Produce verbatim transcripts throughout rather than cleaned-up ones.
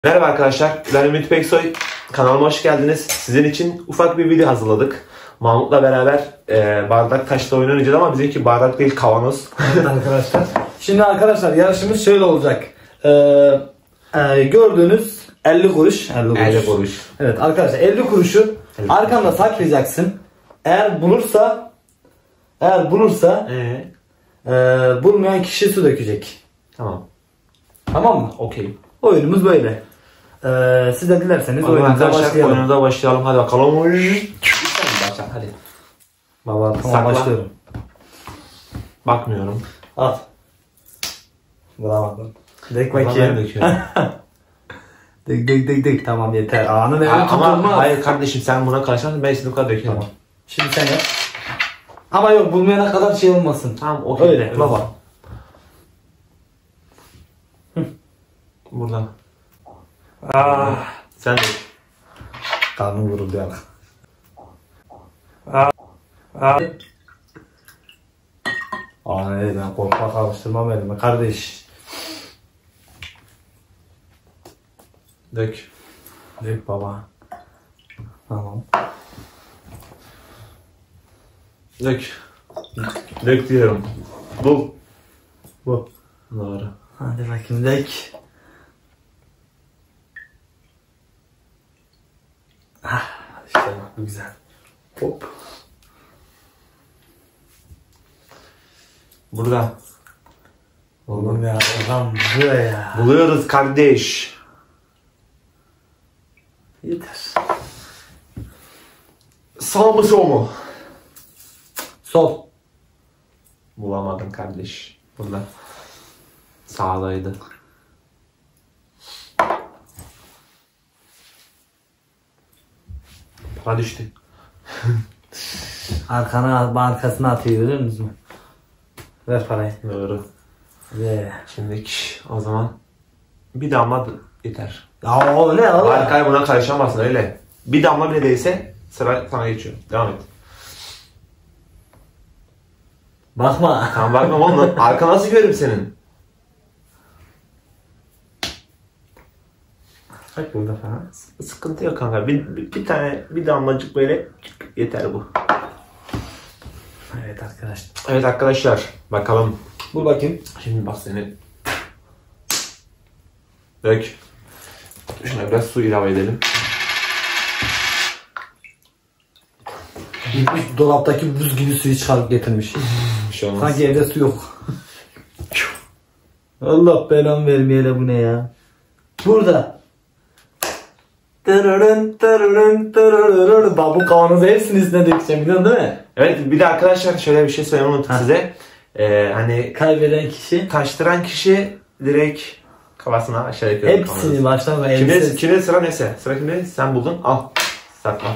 Merhaba arkadaşlar, ben Ümit Peksoy. Kanalıma hoş geldiniz. Sizin için ufak bir video hazırladık. Mahmut'la beraber e, bardak taşla oyun oynayacağız ama bizimki bardak değil, kavanoz. Evet arkadaşlar. Şimdi arkadaşlar yarışımız şöyle olacak. Ee, e, gördüğünüz elli kuruş. elli kuruş. elli kuruş. Evet arkadaşlar elli kuruşu arkanda saklayacaksın. Eğer bulursa eğer bulursa Ee? e, bulmayan kişi su dökecek. Tamam. Tamam mı? Okey. Oyunumuz böyle. Ee, siz de dilerseniz oyunumuza başlayalım. Oyunumuza başlayalım. Hadi bakalım. Başla hadi. Baba tamam Sakla. başlıyorum. Bakmıyorum. Al. Bravo. Dök Ben bakayım. döküyorum. Dök dök dök dök. Tamam yeter. Anın evini Ama tutulmaz. hayır kardeşim, sen buna karışan ben şimdi bu kadar döküyorum. Tamam. Şimdi sen yap. Ama yok, bulmayana kadar şey olmasın. Tamam okey. Öyle Evet. baba. Buradan. Ah, sen de. Karnım vuruldu ya. Ah. Ah. Aa ne, ben korkma karıştırmam elimi kardeş. Dök. Dök baba. Tamam. Dök. Dök diyorum. Bul. Bu. Doğru. Hadi bakayım dök. Ah, işte bak bu güzel. Hop. Burada. Oğlum ya, oradan buraya ya. Buluyoruz kardeş. Yeter. Sağ mı sol mu? Sol. Bulamadın kardeş. Burada. Sağdaydı. Para düştü. Arkana, arkasına atıyor, görüyor musun? Ver parayı. Doğru. Ve. Şimdi o zaman bir damla yeter. Ya o ne oğlum? Arkaya buna karışamazsın öyle. Bir damla bile değilse sıra sana geçiyor. Devam et. Bakma. Tamam bakmam oğlum. Arka nasıl görürüm senin? Bak burada falan. Sıkıntı yok kanka. Bir, bir, bir tane bir damlacık böyle yeter bu. Evet arkadaşlar. Evet arkadaşlar bakalım. Bul bakayım. Şimdi bak seni. Dök. Şuna biraz su ilave edelim. Gitmiş dolaptaki buz gibi suyu çıkarıp getirmiş. Bir şey olmaz. Sanki evde su yok. Allah belamı vermeyele, bu ne ya? Burada. Tırırın tırırın tırırın. Bak bu kavanozu hepsini üstüne dökeceğim, biliyorsun değil mi? Evet bir de arkadaşlar şöyle bir şey söylemeyi unuttum size. Ee, hani Kaybeden kişi taştıran kişi direkt kafasına aşağı yukarı. hepsini baştan ve Kimde, elbise. kimde sıra neyse. Sıra kimde? Sen buldun. Al. Sakla.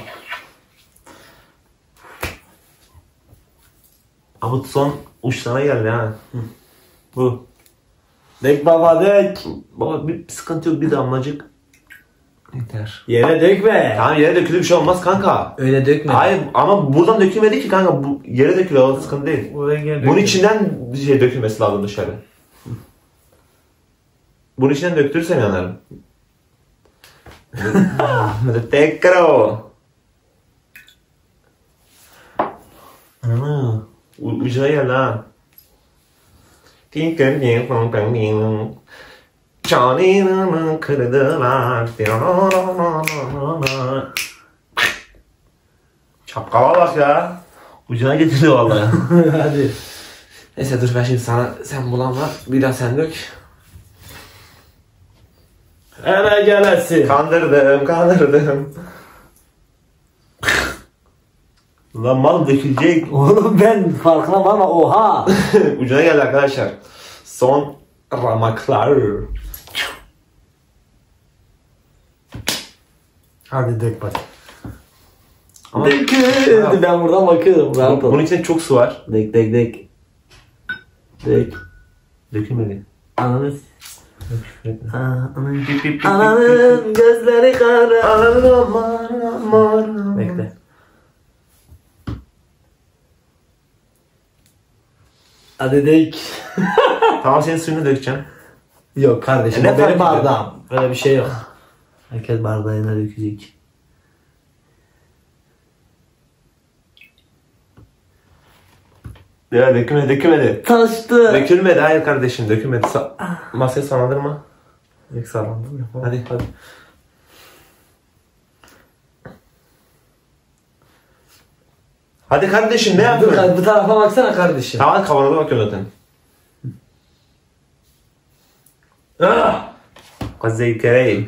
Ama son uçlarına geldi ha. Hı. Bu. Dök baba dök. Baba bir sıkıntı yok, bir damlacık. Yeter. Yere dökme. Tamam yere dökülür, bir şey olmaz kanka. Öyle dökme. Hayır ama buradan dökülmedi ki kanka. Bu yere dökülüyor, o sıkıntı değil. Bunun içinden şey dökülmesi lazım dışarı. Bunun içinden döktürürsem yanarım. Tekrar. Ana. Ucuna geldi ha. Tinker diye falan ben Canını kırdılar. Çapkala bak ya. Ucuna getirdi vallahi. Hadi. Neyse dur ben şimdi sana, sen bulanma, bir daha sen dök. Ana gelesi. Kandırdım, kandırdım. Lan mal dökülecek. Oğlum ben farkına varma, oha. Ucuna geldi arkadaşlar. Son ramaklar. Hadi dök bak. Ama- Dök. Ben buradan bakıyorum. Rahat ol. Bunun içinde çok su var. Dök dök dök. Dök. Dökülmedi. Ananız. Ananın. Ananın gözleri kara. Ananın aman aman. Bekle. Hadi dök. Tamam senin suyunu dökeceğim. Yok kardeşim, E ne o benim fark ediyor? bardağım. Böyle bir şey yok. Herkes bardağına dökecek. Ya dökülmedi dökülmedi. Taştı. Dökülmedi hayır kardeşim dökülmedi. Sa masaya sallandırma. Yok sağlandım ya. Hadi hadi. Hadi kardeşim ne Dur, yapıyorsun? bu tarafa baksana kardeşim. Tamam kavanoza bakıyorum zaten. Ah! Kuzey Kerey.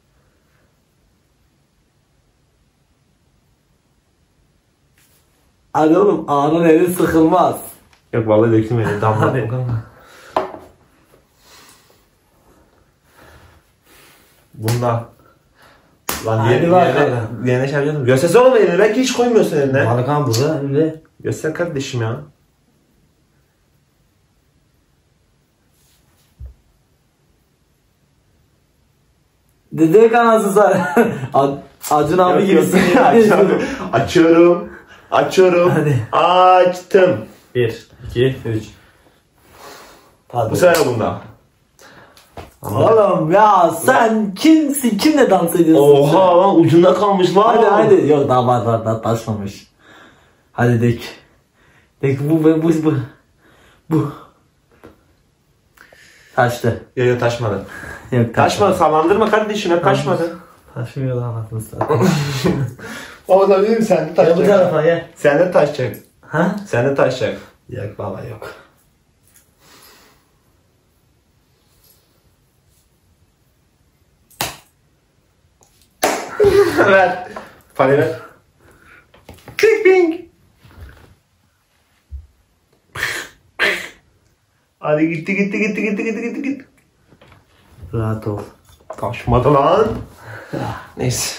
Hadi oğlum ağanın eli sıkılmaz. Yok vallahi dökülmedi. Damla. Hadi. Bunda. Lan Hadi diğer, bakalım. diğerine, diğerine şey yapıyordum. Göstersene oğlum elini. Belki hiç koymuyorsun eline. Balkan burada önünde. Göster kardeşim ya. Dede kanası sar. Acun abi Yok, yok. gibisin. Açıyorum. Açıyorum. Açıyorum. Hadi. Açtım. Bir, iki, üç. Hadi. Bu sefer bunda. Oğlum ya sen kimsin? Kimle dans ediyorsun? Oha lan ucunda kalmış lan. Hadi hadi. Yok daha var var daha taşmamış. Hadi dek. Dek bu bu bu bu. Bu. Taştı. Yok yok taşmadı. Yok Taşmadı sallandırma kardeşim hep taşmadı. Taşmıyor lan anasını satayım. O da değil mi sen de Gel bu tarafa gel. Sen de taşacak. Ha? Sen de taşacak. Yok baba yok. Ver. Parayı ver. Click bing. Hadi gitti gitti gitti gitti gitti gitti gitti. Rahat ol. Taşmadı lan. Neyse.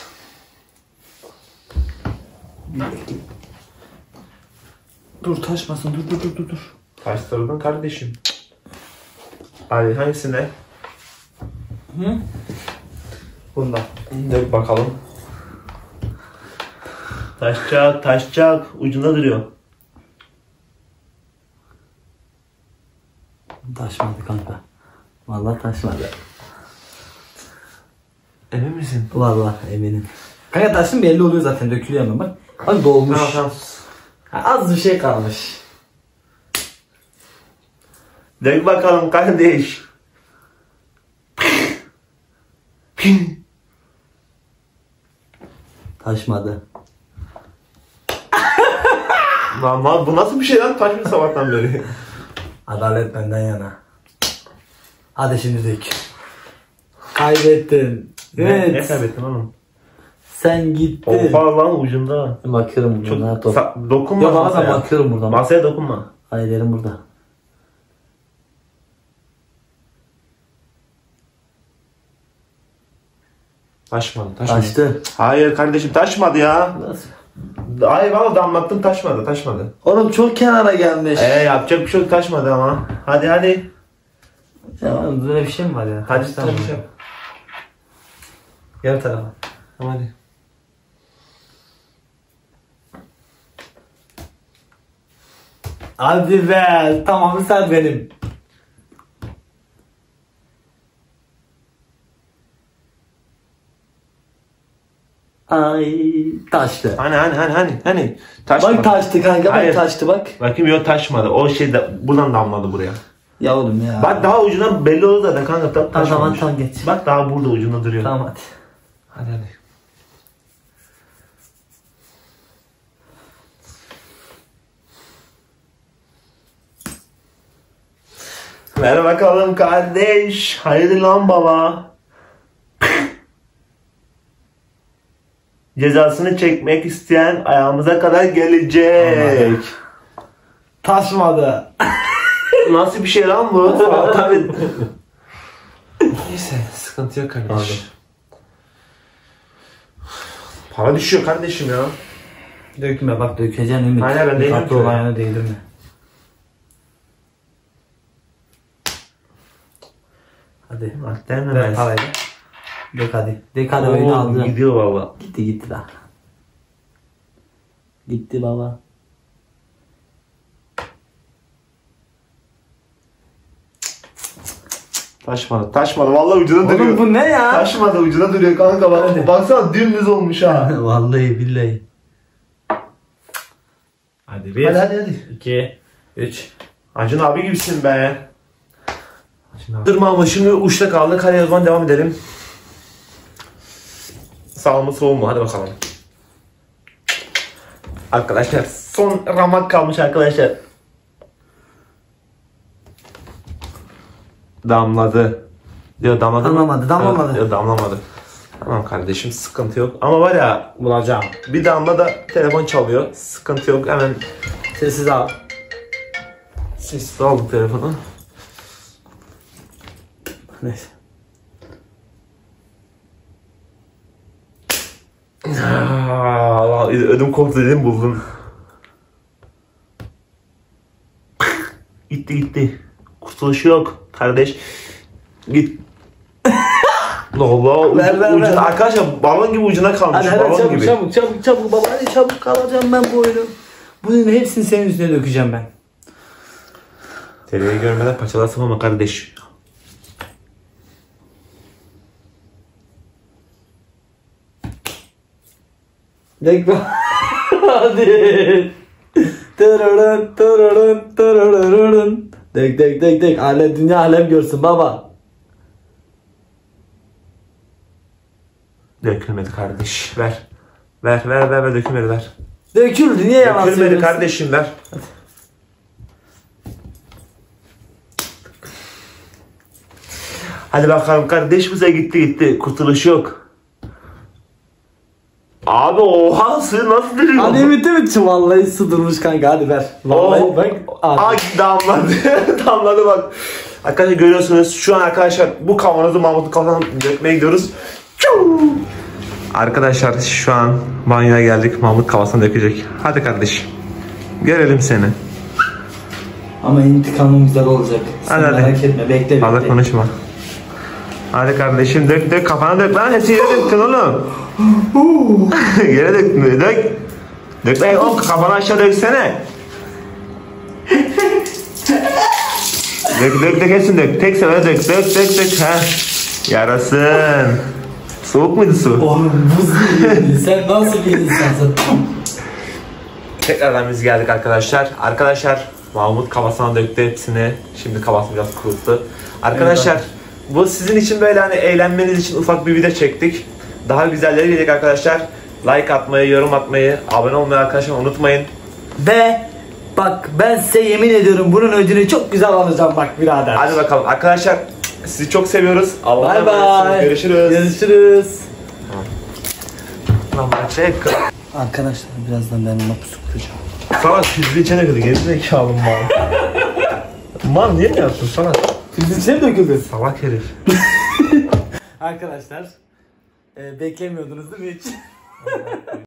Dur taşmasın dur dur dur dur. dur. Taştırdın kardeşim. Hadi hangisine? Hı? Bunda. Dök bakalım. Taşacak taşacak ucunda duruyor. Taşmadı kanka. Vallahi taşmadı. Emin misin? Vallahi eminim. Kanka taşın belli oluyor zaten dökülüyor hemen bak. Bak dolmuş. Tamam tamam. Ha, az bir şey kalmış. Dök bakalım kardeş. Taşmadı. Lan lan bu nasıl bir şey lan taşmış sabahtan beri. Adalet benden yana. Hadi şimdi dök. Kaybettin. Evet. Ne, ne kaybettin oğlum? Sen gittin. Oha lan ucunda. Bakıyorum buradan. Rahat ol. Sa- dokunma Yok ama ben masaya. bakıyorum buradan. Masaya dokunma. Hayır elim burada. Taşmadı taşmadı. Taştı. Hayır kardeşim taşmadı ya. Nasıl? Hayır valla damlattım taşmadı taşmadı. Oğlum çok kenara gelmiş. Eee yapacak bir şey yok taşmadı ama. Hadi hadi. Tamam böyle bir şey mi var ya? Hadi Taştan mı? taşacak. Gel tarafa. Tamam hadi. Hadi be. Tamam sen benim. Ay taştı. Hani hani hani hani hani. Taşmadı. Bak taştı kanka bak Hayır. taştı bak. Bakayım yok taşmadı. O şey de buradan damladı buraya. Ya oğlum ya. Bak daha ucundan belli oldu zaten kanka. Tam Tamam, taşmamış. tamam, geç. Bak daha burada ucunda duruyor. Tamam hadi. Hadi hadi. Ver bakalım kardeş. Hayırdır lan baba. Cezasını çekmek isteyen ayağımıza kadar gelecek. Taşmadı. Nasıl bir şey lan bu? Tabii. Neyse sıkıntı yok kardeş. Para düşüyor kardeşim ya. Dökme bak dökeceksin Ümit. Aynen, ben değilim Tatlı ki. olayına değdirme. Hadi. Bak değil mi Ver ben? parayı. Dök hadi. Dök hadi oyunu Oo, aldı. gidiyor baba. Gitti gitti daha. Gitti baba. Taşmadı. Taşmadı. Vallahi ucuna duruyor. Oğlum bu ne ya? Taşmadı, ucuna duruyor kanka. Bak, baksana dümdüz olmuş ha. Vallahi billahi. Hadi bir. Hadi hadi hadi. iki, üç. Acun abi gibisin be. Durma ama şimdi uçta kaldık. Hadi o zaman devam edelim. Sağ mı sol mu? Hadi bakalım. Arkadaşlar son ramak kalmış arkadaşlar. Damladı. Diyor damladı mı? Damlamadı, damlamadı. Evet, diyor damlamadı. Tamam kardeşim, sıkıntı yok. Ama var ya, Bulacağım. bir damla da telefon çalıyor. Sıkıntı yok, hemen Sessiz al. sessiz aldım telefonu. Neyse. Aa, ödüm koptu dedim, buldum. Gitti gitti. Kurtuluş yok kardeş. Git. Allah, Ver, ver, ucuna, ver. arkadaşlar balon gibi ucuna kalmış. Hadi balon hadi çabuk gibi. çabuk çabuk çabuk baba, hadi çabuk kalacağım ben bu oyunu. Bunun hepsini senin üstüne dökeceğim ben. Teleyi görmeden paçalasam ama kardeş. Dök be. Hadi. Tırırın tırırın tırırın. Dök dök dök dök. Alem, dünya alem görsün baba. Dökülmedi kardeş. Ver. Ver ver ver ver dökülmedi, ver. Döküldü, niye yalan Dökülmedi söylüyorsun? kardeşim, ver. Hadi bakalım kardeş, bize gitti gitti. Kurtuluş yok. Abi oha, suyu nasıl duruyor? Hadi bitti bitti, vallahi su durmuş kanka, hadi ver. Vallahi Oh, bak. Ay damladı. Damladı bak. Arkadaşlar görüyorsunuz şu an arkadaşlar bu kavanozu Mahmut'un kafadan dökmeye gidiyoruz. Çuu! Arkadaşlar şu an banyoya geldik. Mahmut kafasına dökecek. Hadi kardeşim. Görelim seni. Ama intikamım güzel olacak. Sen Hadi, hadi. merak etme, bekle bekle. Fazla konuşma. Hadi kardeşim dök dök, kafana dök lan, hepsini yere döktün oğlum. Yere döktün, dök. Dök lan oğlum, kafanı aşağı döksene. Dök dök dök, hepsini dök. Tek sefere dök dök dök dök. Ha. Yarasın. Soğuk muydu su? Oğlum buz gibi. Sen nasıl bir insansın? Tekrardan biz geldik arkadaşlar. Arkadaşlar Mahmut kafasına döktü hepsini. Şimdi kafasını biraz kuruttu. Arkadaşlar Evet. bu sizin için böyle hani eğlenmeniz için ufak bir video çektik. Daha güzelleri gelecek arkadaşlar. Like atmayı, yorum atmayı, abone olmayı arkadaşlar unutmayın. Ve bak ben size yemin ediyorum bunun ödülünü çok güzel alacağım bak birader. Hadi bakalım arkadaşlar, sizi çok seviyoruz. Allah'a Bay emanetsiniz. bay. Görüşürüz. Görüşürüz. Lan çek. Arkadaşlar birazdan ben ona pusu kuracağım. Sana süzlü içene kadar gerizekalı mal. Mal niye yaptın sana? Sizin şey mi döküldü? Salak herif. Arkadaşlar e, beklemiyordunuz değil mi hiç?